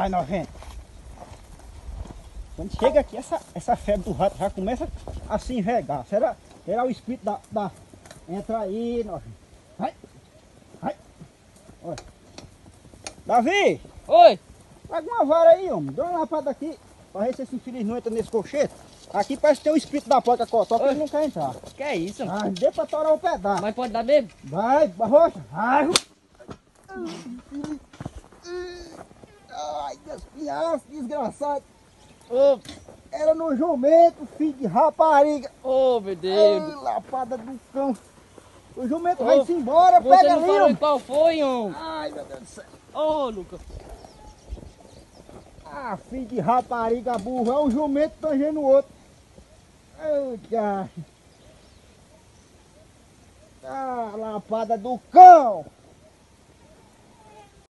Vai, novinha. Quando chega aqui, essa febre do rato já começa a se envergar. Será o espírito da... Entra aí, novinha. Vai. Vai. Olha. Davi! Oi! Pega uma vara aí, homem. Dá uma lapada aqui. Pra ver se esse infeliz não entra nesse colchete. Aqui parece que tem o espírito da porca cotó, que ele não quer entrar. Que é isso? Ah, dê pra torar o pedaço. Mas pode dar mesmo? Vai, roxa. Vai. Ai, espinhaço, desgraçado. Ô, Era no jumento, filho de rapariga. ô, meu Deus! Ai, lapada do cão. O jumento Ô, vai-se embora, Você pega não ali, falou em homem. qual foi, homem? Ai, meu Deus do céu. Ô, Lucas! Ah, filho de rapariga burro. É um jumento tangendo o outro. Ai, cara. Ah, lapada do cão.